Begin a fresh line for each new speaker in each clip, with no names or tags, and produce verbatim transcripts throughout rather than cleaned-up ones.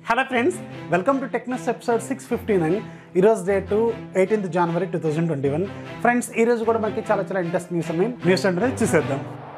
Hello friends, welcome to TechNews episode six fifty-nine. ఈరోజు date eighteenth జనవరి two thousand twenty one. Friends ఈరోజు కూడా మనకి చాలా చాలా ఇంట్రెస్టింగ్ న్యూస్ ఉన్నాయి. న్యూస్ అంటే చూసేద్దాం.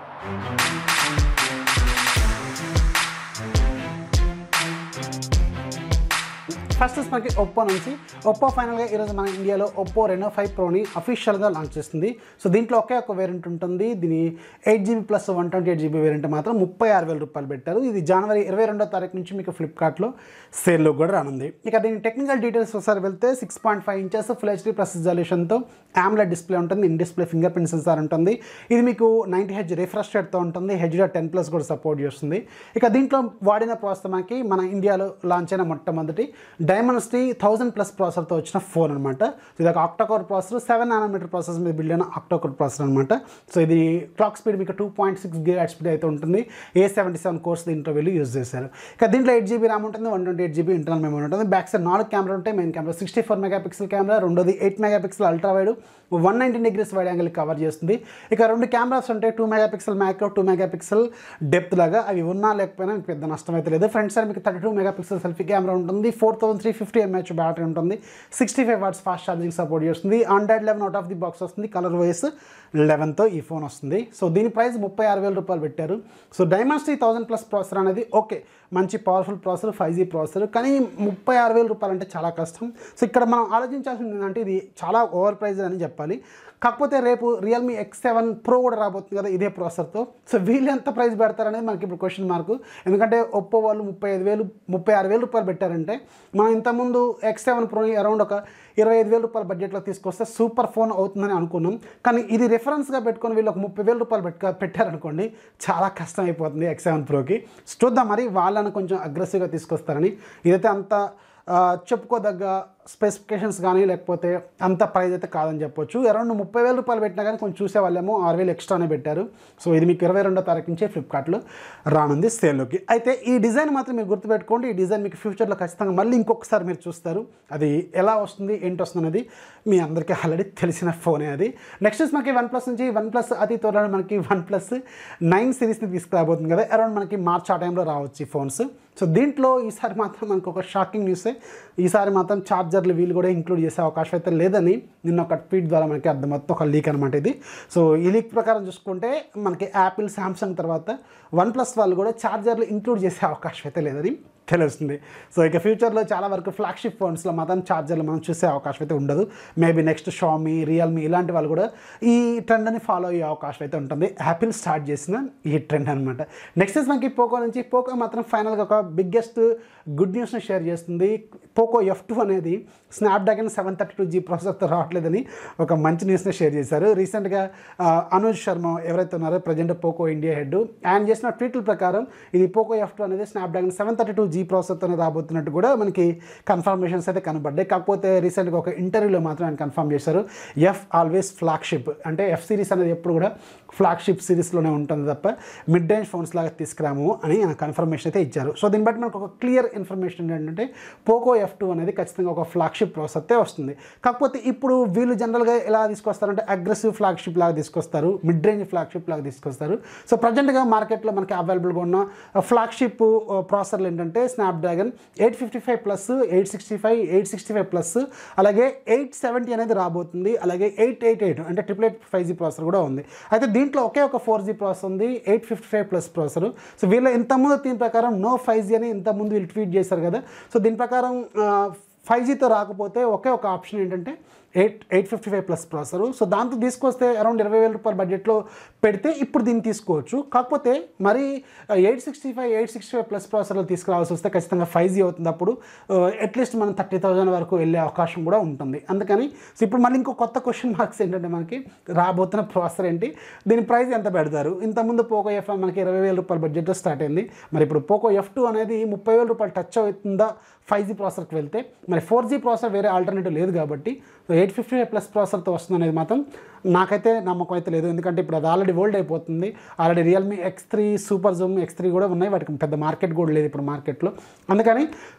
ఫస్ట్ మనకి ఒప్పో నుంచి ఒప్పో ఫైనల్గా ఈరోజు మన ఇండియాలో ఒప్పో రెనో ఫైవ్ ప్రోని అఫీషియల్గా లాంచ్ చేస్తుంది. సో దీంట్లో ఒకే ఒక వేరియంట్ ఉంటుంది. దీని eight GB plus one twenty eight GB variant మాత్రం ముప్పై ఆరు వేల రూపాయలు పెట్టారు. ఇది జనవరి ఇరవై రెండో తారీఖు నుంచి మీకు ఫ్లిప్కార్ట్లో సేల్లో కూడా రానుంది. ఇక దీని టెక్నికల్ డీటెయిల్స్ ఒకసారి వెళ్తే six point five inches full HD plus రిజల్యూషన్తో ఆమ్లెట్ డిస్ప్లే ఉంటుంది. In display fingerprint sensor ఉంటుంది. ఇది మీకు నైంటీ హెచ్ రిఫ్రెష్ రేట్తో ఉంటుంది. హెచ్డీ టెన్ ప్లస్ కూడా సపోర్ట్ చేస్తుంది. ఇక దీంట్లో వాడిన ప్రాసెస్ మనకి మన ఇండియాలో లాంచ్ అయిన మొట్టమొదటి డైమెన్సిటీ థౌసండ్ ప్లస్ ప్రాసెసర్తో వచ్చిన ఫోన్ అనమాట. ఇది ఒక octa core processor, seven nanometer process మీద బిల్డ్ అయిన ఆక్టాకోర్ ప్రాసెసర్ అనమాట. సో ఇది క్లాక్ స్పీడ్ మీకు two point six gigahertz speed అయితే ఉంటుంది. ఏ సెవెంటీ సెవెన్ కోర్స్ దీంట్లో వెళ్ళి యూజ్ చేశారు. ఇక దీంట్లో ఎయిట్ జీబీ ర్యామ్ ఉంటుంది, one twenty eight GB internal memory ఉంటుంది. బ్యాక్ సైడ్ నాలుగు కెమెరా ఉంటాయి. Main camera sixty four megapixel camera, రెండోది eight megapixel ultra wide one ninety degrees wide angle cover చేస్తుంది. ఇక రెండు కెమెరాస్ ఉంటాయి, two megapixel macro, two megapixel depth లాగా. అవి ఉన్నా లేకపోయినా మీకు పెద్ద నష్టం అయితే లేదు. ఫ్రంట్ సైడ్ మీకు thirty two megapixel selfie camera ఉంటుంది. Four thousand three fifty mAh battery ఉంటుంది. Sixty five watts fast charging support చేస్తుంది. Android eleven out of the box వస్తుంది. కలర్ వైస్ లెవెన్తో ఈ ఫోన్ వస్తుంది. సో దీని ప్రైస్ ముప్పై ఆరు వేల రూపాయలు పెట్టారు. So Dimensity thousand plus processor అనేది ఓకే, మంచి powerful processor, five G processor, కానీ ముప్పై ఆరు వేల రూపాయలు అంటే చాలా కష్టం. సో ఇక్కడ మనం ఆలోచించాల్సింది ఏంటంటే ఇది చాలా ఓవర్ ప్రైజ్ అని చెప్పాలి. కాకపోతే రేపు రియల్మీ ఎక్స్ సెవెన్ ప్రో కూడా రాబోతుంది కదా ఇదే ప్రాసెసర్తో. సో వీళ్ళు ఎంత ప్రైస్ పెడతారనేది మనకి ఇప్పుడు క్వశ్చన్ మార్కు. ఎందుకంటే ఒప్పో వాళ్ళు ముప్పై ఐదు వేలు ముప్పై ఆరు వేలు రూపాయలు పెట్టారంటే మనం ఇంతకుముందు ఎక్స్ సెవెన్ ప్రోని అరౌండ్ ఒక ఇరవై ఐదు వేల రూపాయల బడ్జెట్లో తీసుకొస్తే సూపర్ ఫోన్ అవుతుందని అనుకున్నాం. కానీ ఇది రిఫరెన్స్గా పెట్టుకొని వీళ్ళు ఒక ముప్పై వేల రూపాయలు పెట్టుక పెట్టారనుకోండి చాలా కష్టం అయిపోతుంది ఎక్స్ సెవెన్ ప్రోకి. చూద్దాం మరి వాళ్ళని కొంచెం అగ్రెసివ్గా తీసుకొస్తారని. ఇదైతే అంత చెప్పుకోదగ్గ స్పెసిఫికేషన్స్ కానీ లేకపోతే అంత ప్రైస్ అయితే కాదని చెప్పొచ్చు. అరౌండ్ ముప్పై వేల రూపాయలు పెట్టినా కానీ కొంచెం చూసే వాళ్ళేమో ఆరు వేలు ఎక్స్ట్రానే పెట్టారు. సో ఇది మీకు ఇరవై రెండో తారీఖు నుంచే ఫ్లిప్కార్ట్లో రానుంది సేల్లోకి. అయితే ఈ డిజైన్ మాత్రం మీరు గుర్తుపెట్టుకోండి. ఈ డిజైన్ మీకు ఫ్యూచర్లో ఖచ్చితంగా మళ్ళీ ఇంకొకసారి మీరు చూస్తారు. అది ఎలా వస్తుంది ఏంటి వస్తుంది అనేది మీ అందరికీ ఆల్రెడీ తెలిసిన ఫోనే అది. నెక్స్ట్ ఇస్ మనకి వన్ ప్లస్ నుంచి వన్ ప్లస్ అతి త్వరలో మనకి వన్ ప్లస్ నైన్ సిరీస్ని తీసుకురాబోతుంది కదా. అరౌండ్ మనకి మార్చ్ ఆ టైంలో రావచ్చు ఈ ఫోన్స్. సో దీంట్లో ఈసారి మాత్రం మనకు ఒక షాకింగ్ న్యూసే. ఈసారి మాత్రం ఛార్జర్లు వీళ్ళు కూడా ఇంక్లూడ్ చేసే అవకాశం అయితే లేదని నిన్న ఒక ట్వీట్ ద్వారా మనకి అర్థమవుతుంది. ఒక లీక్ అనమాట ఇది. సో ఈ లీక్ ప్రకారం చూసుకుంటే మనకి యాపిల్, శాంసంగ్ తర్వాత వన్ ప్లస్ వాళ్ళు కూడా ఛార్జర్లు ఇంక్లూడ్ చేసే అవకాశం అయితే లేదని తెలుస్తుంది. సో ఇక ఫ్యూచర్లో చాలా వరకు ఫ్లాగ్షిప్ ఫోన్స్లో మాత్రం ఛార్జర్లు మనం చూసే అవకాశం అయితే ఉండదు. మేబీ నెక్స్ట్ షామీ, రియల్మీ ఇలాంటి వాళ్ళు కూడా ఈ ట్రెండ్ని ఫాలో అయ్యే అవకాశం అయితే ఉంటుంది. యాపిల్ స్టార్ట్ చేసిన ఈ ట్రెండ్ అనమాట. నెక్స్ట్ ఇస్ మనకి పోకో నుంచి పోకో మాత్రం ఫైనల్గా ఒక బిగ్గెస్ట్ గుడ్ న్యూస్ని షేర్ చేస్తుంది. పోకో ఎఫ్ టూ అనేది Snapdragon seven thirty two G ప్రాసెసర్తో రావట్లేదని ఒక మంచి న్యూస్ని షేర్ చేశారు. రీసెంట్గా అనుజ్ శర్మ ఎవరైతే ఉన్నారో ప్రజెంట్ పోకో ఇండియా హెడ్, ఆయన చేసిన ట్వీట్ల ప్రకారం ఇది పోకో ఎఫ్ టూ అనేది Snapdragon seven thirty two G ప్రాసెసర్తో రాబోతున్నట్టు కూడా మనకి కన్ఫర్మేషన్స్ అయితే కనబడ్డాయి. కాకపోతే రీసెంట్గా ఒక ఇంటర్వ్యూలో మాత్రం ఆయన కన్ఫర్మ్ చేశారు. ఎఫ్ ఆల్వేస్ ఫ్లాగ్షిప్, అంటే ఎఫ్ సిరీస్ అనేది ఎప్పుడు కూడా ఫ్లాగ్షిప్ సిరీస్లోనే ఉంటుంది తప్ప మిడ్ రేంజ్ ఫోన్స్ లాగా తీసుకురాము అని ఆయన కన్ఫర్మేషన్ అయితే ఇచ్చారు. సో దీన్ని బట్టి మనకు ఒక క్లియర్ ఇన్ఫర్మేషన్ ఏంటంటే పోకో ఎఫ్ టూ అనేది ఖచ్చితంగా ఒక ఫ్లాగ్షిప్ ప్రాసెసర్తే వస్తుంది. కాకపోతే ఇప్పుడు వీళ్ళు జనరల్గా ఎలా తీసుకొస్తారంటే అగ్రెసివ్ ఫ్లాగ్షిప్ లాగా తీసుకొస్తారు, మిడ్ రేంజ్ ఫ్లాగ్షిప్ లాగా తీసుకొస్తారు. సో ప్రజెంట్గా మార్కెట్లో మనకి అవైలబుల్గా ఉన్న ఫ్లాగ్షిప్ ప్రాసెసర్లు ఏంటంటే Snapdragon eight fifty five plus, eight sixty five eight sixty five plus, అలాగే ఎయిట్ సెవెంటీ అనేది రాబోతుంది. అలాగే ఎయిట్ ఎయిట్ ఎయిట్ అంటే triple eight five G processor కూడా ఉంది. అయితే దీంట్లో ఒకే ఒక ఫోర్ జీ ప్రాసెసర్ ఉంది, eight fifty five plus processor. So వీళ్ళ ఇంతకుముందు దీని ప్రకారం నో ఫైవ్ జీ అని ఇంతకుముందు వీళ్ళు ట్వీట్ చేశారు కదా. సో దీని ప్రకారం ఫైవ్ జీతో రాకపోతే ఒకే ఒక ఆప్షన్ ఏంటంటే eight eight fifty five plus processor. So దాంతో తీసుకొస్తే అరౌండ్ ఇరవై వేల రూపాయల బడ్జెట్లో పెడితే ఇప్పుడు దీన్ని తీసుకోవచ్చు. కాకపోతే మరి eight sixty five eight sixty five plus ప్రాసెసర్లు తీసుకురావాల్సి వస్తే ఖచ్చితంగా ఫైవ్ జీ అవుతుంది. అప్పుడు అట్లీస్ట్ మనం థర్టీ థౌసండ్ వరకు వెళ్ళే అవకాశం కూడా ఉంటుంది. అందుకని సో ఇప్పుడు మళ్ళీ ఇంకో కొత్త క్వశ్చన్ మార్క్స్ ఏంటంటే మనకి రాబోతున్న ప్రాసెసర్ ఏంటి, దీని ప్రైస్ ఎంత పెడతారు. ఇంతకుముందు పోకో ఎఫ్ మనకి ఇరవై వేల రూపాయల బడ్జెట్లో స్టార్ట్ అయింది. మరి ఇప్పుడు పోకో ఎఫ్ టూ అనేది ముప్పై వేల రూపాయలు టచ్ అవుతుందా ఫైవ్ జీ ప్రాసెసర్కి వెళ్తే? మరి ఫోర్ జీ ప్రాసెసర్ వేరే ఆల్టర్నేటివ్ లేదు కాబట్టి ఎయిట్ ఫిఫ్టీ ఫైవ్ ప్లస్ ప్రాసెసర్తో వస్తుంది అనేది మాత్రం నాకైతే నమ్మకం అయితే లేదు. ఎందుకంటే ఇప్పుడు అది ఆల్రెడీ ఓల్డ్ అయిపోతుంది. Already Realme X three super zoom X three కూడా ఉన్నాయి, వాటికి పెద్ద మార్కెట్ కూడా లేదు ఇప్పుడు మార్కెట్లో. అందుకని సో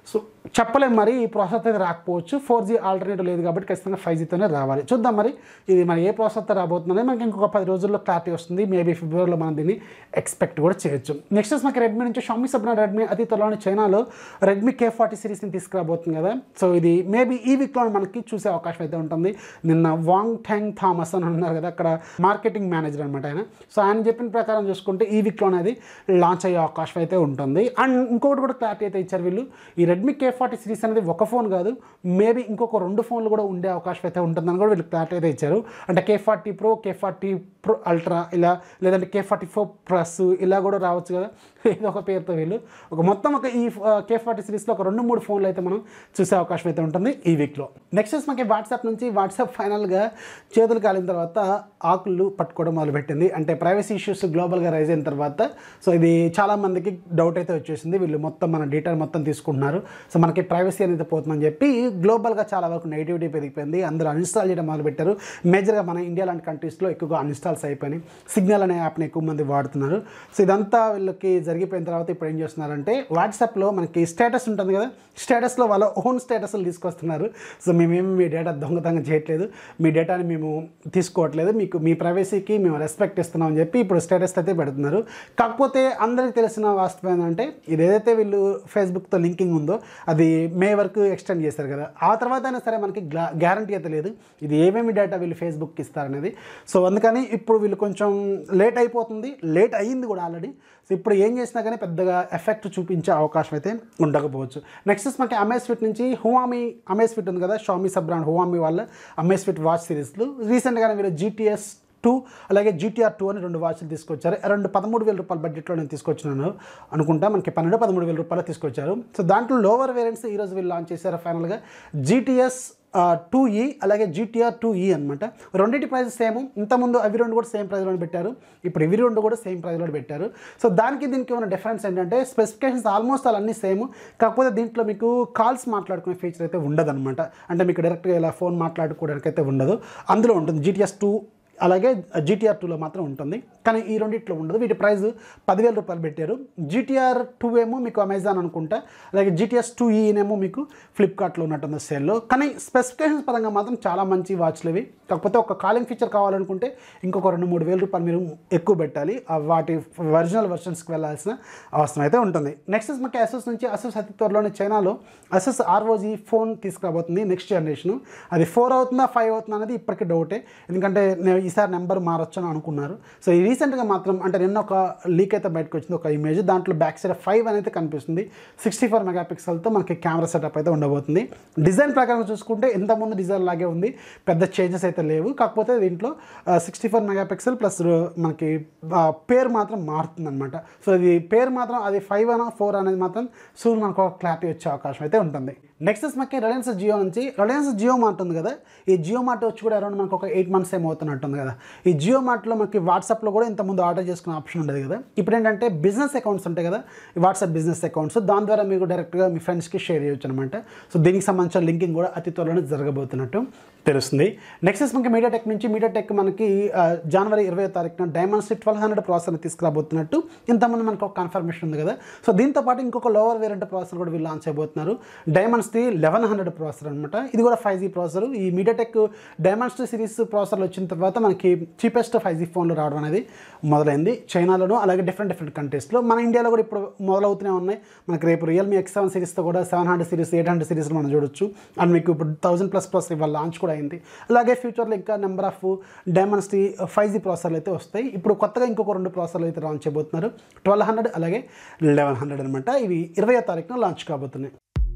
చెప్పలేము మరి ఈ ప్రాసెసర్ అయితే రాకపోవచ్చు. ఫోర్ జీ ఆల్టర్నేటివ్ లేదు కాబట్టి ఖచ్చితంగా ఫైవ్ జీతోనే రావాలి. చూద్దాం మరి ఇది మరి ఏ ప్రాసెసర్ రాబోతుందని మనకి ఇంకొక పది రోజుల్లో క్లారిటీ వస్తుంది. మేబీ ఫిబ్రవరిలో మనం దీన్ని ఎక్స్పెక్ట్ కూడా చేయొచ్చు. నెక్స్ట్ మనకి రెడ్మీ నుంచి షామీ సబ్నా రెడ్మీ అతి త్వరలోని చైనాలో రెడ్మీ కే ఫార్టీ సిరీస్ని తీసుకురాబోతుంది కదా. సో ఇది మేబీ ఈ వీక్లో మనకి చూసే అవకాశం అయితే ఉంటుంది. నిన్న వాంగ్ థాంగ్ థామస్ అని ఉన్నారు కదా, అక్కడ మార్కెటింగ్ మేనేజర్ అనమాట ఆయన. సో ఆయన చెప్పిన ప్రకారం చూసుకుంటే ఈ వీక్లోనే అది లాంచ్ అయ్యే అవకాశం అయితే ఉంటుంది. అండ్ ఇంకొకటి కూడా క్లారిటీ అయితే ఇచ్చారు వీళ్ళు, ఈ రెడ్మీ కే ఫార్టీ సిరీస్ అనేది ఒక ఫోన్ కాదు, మేబీ ఇంకొక రెండు ఫోన్లు కూడా ఉండే అవకాశం అయితే ఉంటుందని కూడా వీళ్ళు క్లారిటీ అయితే ఇచ్చారు. అంటే K forty pro, K forty pro ultra ఇలా, లేదంటే కే ఫార్టీ ఫోర్ ప్లస్ ఇలా కూడా రావచ్చు కదా, ఏదో ఒక పేరుతో వీళ్ళు ఒక మొత్తం ఒక ఈ కే ఫార్టీ సిరీస్లో ఒక రెండు మూడు ఫోన్లు అయితే మనం చూసే అవకాశం అయితే ఉంటుంది ఈ వీక్లో. నెక్స్ట్ మనకి వాట్సాప్ నుంచి వాట్సాప్ ఫైనల్గా చేతులు కాలిన తర్వాత ఆకులు పట్టుకోవడం మొదలుపెట్టింది. అంటే ప్రైవసీ ఇష్యూస్ గ్లోబల్గా రైజ్ అయిన తర్వాత సో ఇది చాలామందికి డౌట్ అయితే వచ్చేసింది, వీళ్ళు మొత్తం మన డేటా మొత్తం తీసుకుంటున్నారు, సో మనకి ప్రైవసీ అనేది పోతుందని చెప్పి గ్లోబల్గా చాలా వరకు నెగిటివిటీ పెరిగిపోయింది. అందరూ అన్ఇన్స్టాల్ చేయడం మొదలుపెట్టారు. మేజర్గా మన ఇండియా లాంటి కంట్రీస్లో ఎక్కువగా అన్ఇన్స్టాల్స్ అయిపోయినాయి. సిగ్నల్ అనే యాప్ని ఎక్కువ మంది వాడుతున్నారు. సో ఇదంతా వీళ్ళకి జరిగిపోయిన తర్వాత ఇప్పుడు ఏం చేస్తున్నారంటే వాట్సాప్లో మనకి స్టేటస్ ఉంటుంది కదా, స్టేటస్లో వాళ్ళ ఓన్ స్టేటస్లు తీసుకొస్తున్నారు. సో మేమేమి మీ డేటా దొంగతనంగా చేయట్లేదు, మీ డేటాని మేము తీసుకోవట్లేదు, మీకు మీ ప్రైవసీకి మేము రెస్పెక్ట్ ఇస్తున్నాం అని చెప్పి ఇప్పుడు స్టేటస్ అయితే పెడుతున్నారు. కాకపోతే అందరికీ తెలిసిన వాస్తవం ఏంటంటే ఇది ఏదైతే వీళ్ళు ఫేస్బుక్తో లింకింగ్ ఉందో అది మే వరకు ఎక్స్టెండ్ చేశారు కదా, ఆ తర్వాత అయినా సరే మనకి గ్యారంటీ అయితే లేదు ఇది ఏమేమి డేటా వీళ్ళు ఫేస్బుక్కి ఇస్తారనేది. సో అందుకని ఇప్పుడు వీళ్ళు కొంచెం లేట్ అయిపోతుంది, లేట్ అయ్యింది కూడా ఆల్రెడీ. సో ఇప్పుడు ఏం చేసినా కానీ పెద్దగా ఎఫెక్ట్ చూపించే అవకాశం అయితే ఉండకపోవచ్చు. నెక్స్ట్ మనకి అమేస్ఫిట్ నుంచి హువామి, అమేస్ఫిట్ ఉంది కదా షామీ సబ్ బ్రాండ్ హువామి వాళ్ళ అమేస్ఫిట్ వాచ్ సిరీస్లు రీసెంట్గానే వీళ్ళు జీటీఎస్ టూ అలాగే జీటీఆర్ టూ అని రెండు వాచ్లు తీసుకొచ్చారు. రెండు పదమూడు వేల రూపాయల బడ్జెట్లో నేను తీసుకొచ్చినాను అనుకుంటా, మనకి పన్నెండు పదమూడు వేల రూపాయలు తీసుకొచ్చారు. సో దాంట్లో లోవర్ వేరియంట్స్ ఈరోజు వీళ్ళు లాంచ్ చేశారు ఫైనల్గా, జీటీఎస్ టూ ఈ అలాగే జీటీఆర్ టూ ఈ అనమాట. రెండింటి ప్రైస్ సేమ్, ఇంతకుముందు అవి రెండు కూడా సేమ్ ప్రైస్లో పెట్టారు, ఇప్పుడు ఇవి రెండు కూడా సేమ్ ప్రైస్లో పెట్టారు. సో దానికి దీనికి ఉన్న డిఫరెన్స్ ఏంటంటే స్పెసిఫికేషన్స్ ఆల్మోస్ట్ అన్నీ సేమ్, కాకపోతే దీంట్లో మీకు కాల్స్ మాట్లాడుకునే ఫీచర్ అయితే ఉండదు అనమాట. అంటే మీకు డైరెక్ట్గా ఇలా ఫోన్ మాట్లాడుకోవడానికి అయితే ఉండదు, అందులో ఉంటుంది జీటీఎస్ టూ అలాగే జీటీఆర్ టూలో మాత్రం ఉంటుంది, కానీ ఈ రెండిట్లో ఉండదు. వీటి ప్రైస్ పదివేల రూపాయలు పెట్టారు. జీటీఆర్ టూ ఏమో మీకు అమెజాన్ అనుకుంటా, అలాగే జీటీఎస్ టూ ఈనేమో మీకు ఫ్లిప్కార్ట్లో ఉన్నట్టుంది సేల్లో. కానీ స్పెసిఫికేషన్స్ పరంగా మాత్రం చాలా మంచి వాచ్లు ఇవి. కాకపోతే ఒక కాలింగ్ ఫీచర్ కావాలనుకుంటే ఇంకొక రెండు మూడు వేల రూపాయలు మీరు ఎక్కువ పెట్టాలి, వాటి ఒరిజినల్ వర్షన్స్కి వెళ్ళాల్సిన అవసరం అయితే ఉంటుంది. నెక్స్ట్ మనకి అసూస్ నుంచి అసూస్ అతి త్వరలోని చైనాలో అసూస్ ఆర్ఓజీ ఫోన్ తీసుకురాబోతుంది నెక్స్ట్ జనరేషన్. అది ఫోర్ అవుతుందా ఫైవ్ అవుతుందా అనేది ఇప్పటికీ డౌటే, ఎందుకంటే ఈసారి నెంబర్ మారొచ్చు అని అనుకున్నారు. సో ఈ రీసెంట్గా మాత్రం అంటే నిన్న ఒక లీక్ అయితే బయటకు వచ్చింది, ఒక ఇమేజ్, దాంట్లో బ్యాక్ సైడ్ ఫైవ్ అనేది కనిపిస్తుంది. సిక్స్టీ ఫోర్ మెగా పిక్సెల్తో మనకి కెమెరా సెటప్ అయితే ఉండబోతుంది. డిజైన్ ప్రకారం చూసుకుంటే ఇంతకుముందు డిజైన్ లాగే ఉంది, పెద్ద చేంజెస్ అయితే లేవు. కాకపోతే దీంట్లో sixty four megapixel plus మనకి పేరు మాత్రం మారుతుంది అనమాట. సో ఇది పేరు మాత్రం అది ఫైవ్ అనా ఫోర్ అనేది మాత్రం సూన్ మనకు ఒక క్లారిటీ వచ్చే అవకాశం అయితే ఉంటుంది. నెక్స్ట్ మనకి రిలయన్స్ జియో నుంచి రిలయన్స్ జియో మార్ట్ ఉంది కదా, ఈ జియో మార్ట్ వచ్చి కూడా అరౌండ్ మనకు ఒక ఎయిట్ మంత్స్ ఏమో అవుతున్నట్టుంది కదా. ఈ జియో మార్ట్లో మనకి వాట్సాప్లో కూడా ఇంతకుముందు ఆర్డర్ చేసుకునే ఆప్షన్ ఉండేది కదా, ఇప్పుడు ఏంటంటే బిజినెస్ అకౌంట్స్ ఉంటాయి కదా, ఈ వాట్సాప్ బిజినెస్ అకౌంట్స్, దాని ద్వారా మీకు డైరెక్ట్గా మీ ఫ్రెండ్స్కి షేర్ చేయొచ్చు అనమాట. సో దీనికి సంబంధించిన లింకింగ్ కూడా అతి త్వరలోనే జరగబోతున్నట్టు తెలుస్తుంది. నెక్స్ట్ మనకి మీడియాటెక్ నుంచి మీడియాటెక్ మనకి జనవరి ఇరవై తారీఖున డైమెన్సిటీ ట్వెల్వ్ హండ్రెడ్ ప్రాసెసర్ తీసుకురాబోతున్నట్టు ఇంతకుముందు మనకు ఒక కన్ఫర్మేషన్ ఉంది కదా. సో దీంతో పాటు ఇంకొక లోవర్ వేరియంట్ ప్రాసెసర్ కూడా వీళ్ళు లాంచ్ అయిపోతున్నారు, డైమెన్సిటీ లెవెన్ హండ్రెడ్ ప్రాసెసర్ అనమాట. ఇది కూడా ఫైవ్ జీ ప్రాసెసర్. ఈ మీడియాటెక్ డైమెన్సిటీ సిరీస్ ప్రాసెసర్లు వచ్చిన తర్వాత మనకి చీపెస్ట్ ఫైవ్ జీ ఫోన్లు రావడం అనేది మొదలైంది చైనాలోను, అలాగే డిఫరెంట్ డిఫరెంట్ కంట్రీస్లో. మన ఇండియాలో కూడా ఇప్పుడు మొదలవుతూనే ఉన్నాయి. మనకి రేపు రియల్మీ ఎక్స్ సెవెన్ సిరీస్తో కూడా seven hundred series eight hundred సిరీస్లో మనం చూడొచ్చు. అండ్ మీకు ఇప్పుడు థౌసండ్ ప్లస్ ప్రాసెసర్ ఇవాళ లాంచ్ కూడా అయింది. అలాగే ఫ్యూచర్లో ఇంకా number of Dimensity five G ప్రాసెసర్లు అయితే వస్తాయి. ఇప్పుడు కొత్తగా ఇంకొక రెండు ప్రాసెసర్లు అయితే లాంచ్ చేయబోతున్నారు, ట్వెల్వ్ హండ్రెడ్ అలాగే లెవెన్ హండ్రెడ్ అనమాట. ఇవి ఇరవై తారీఖున లాంచ్ కాబోతున్నాయి.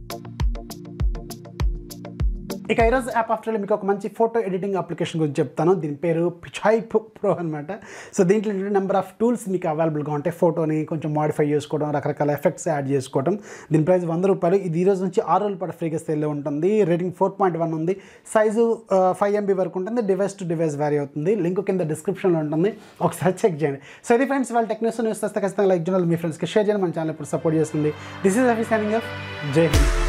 ఇక ఈరోజు యాప్ ఆఫ్టర్లో మీకు ఒక మంచి ఫోటో ఎడిటింగ్ అప్లికేషన్ గురించి చెప్తాను. దీని పేరు పిచాయ్ ప్రో అనమాట. సో దీంట్లో నెంబర్ ఆఫ్ టూల్స్ మీకు అవైలబుల్గా ఉంటాయి. ఫోటోని కొంచెం మాడిఫై చేసుకోవడం, రకరకాల ఎఫెక్ట్స్ యాడ్ చేసుకోవడం. దీని ప్రైస్ వంద రూపాయలు. ఇది ఈ రోజు నుంచి ఆరు రోజుల పాటు ఫ్రీగా సేల్లో ఉంటుంది. రేటింగ్ ఫోర్ పాయింట్ వన్ ఉంది. సైజు ఫైవ్ ఎంబీ వరకు ఉంటుంది. డివైస్ టు డివైస్ వ్యారీ అవుతుంది. లింక్ కింద డిస్క్రిప్షన్లో ఉంటుంది, ఒకసారి చెక్ చేయండి. సో ఇది ఫ్రెండ్స్ వాళ్ళ టెక్నిక్స్ న్యూస్ వస్తే ఖచ్చితంగా లైక్ చేయాలి, మీ ఫ్రెండ్స్కి షేర్ చేయండి. మన ఛానల్ ఇప్పుడు సపోర్ట్ చేస్తుంది. This is Rafi signing off. జై హింద్.